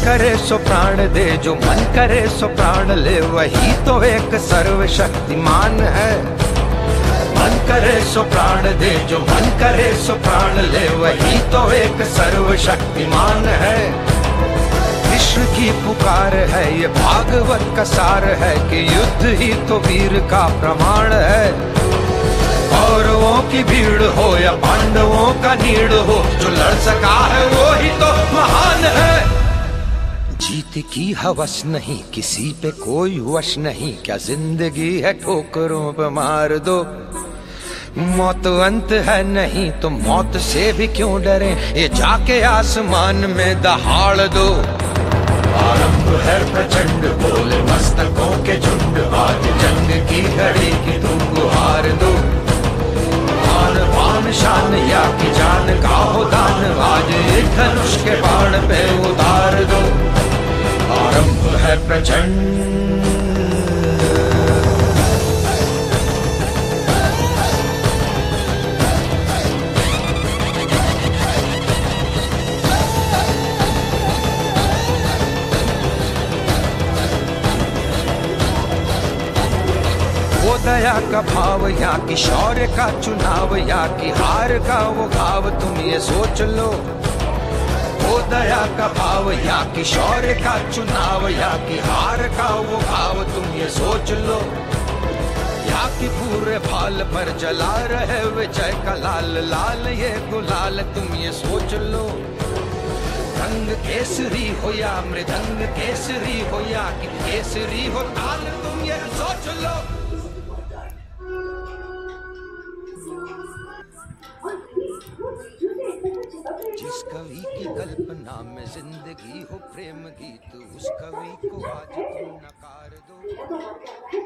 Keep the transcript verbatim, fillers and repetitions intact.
करे सो प्राण दे, जो मन करे सो प्राण ले, वही तो एक सर्वशक्तिमान है। मन करे सो प्राण दे, जो मन करे सो प्राण ले, वही तो एक सर्वशक्तिमान है। कृष्ण की पुकार है, ये भागवत का सार है कि युद्ध ही तो वीर का प्रमाण है। कौरवों की भीड़ हो या पांडवों का नीड़ हो, जो लड़ सका है वो ही तो महान है। जीत की हवस नहीं, किसी पे कोई वश नहीं, क्या जिंदगी है ठोकरों पे मार दो। मौत अंत है नहीं तो मौत से भी क्यों डरे, ये जाके आसमान में दहाड़ दो। आरंभ है प्रचंड, बोले मस्तकों के झुंड, आज जंग की घड़ी की तुम गुहार दो। आन बान शान या की जान का हो दान, आज एक धनुष के बाण पे उतार दो। आरंभ है प्रचंड। वो दया का भाव या की शौर्य का चुनाव, या की हार का वो भाव, तुम ये सोच लो। वो दया का भाव या की शौर्य का चुनाव, या की हार का वो भाव, तुम ये सोच लो। या कि पूरे भाल पर जला रहे विजय का लाल लाल ये गुलाल, तुम ये सोच लो। रंग केसरी हो या मृदंग केसरी हो, या कि केसरी हो ताल, तुम ये सोच लो। जिस कवि की कल्पना में जिंदगी हो प्रेम गीत, उस कवि को आज तुम नकार दो।